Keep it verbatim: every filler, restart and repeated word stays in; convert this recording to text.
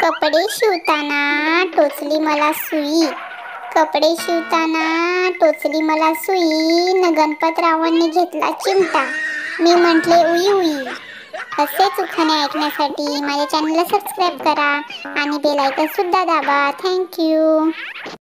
कपडे शिवताना टोचली मला सुई, कपडे शिवताना टोचली मला सुई, न गणपतरावांनी घेतला चिमटा, मी म्हटले उई उई. असेच उखाणे ऐकण्यासाठी माझ्या चॅनलला सबस्क्राईब करा आणि बेल आयकॉन सुद्धा दाबा. थँक्यू.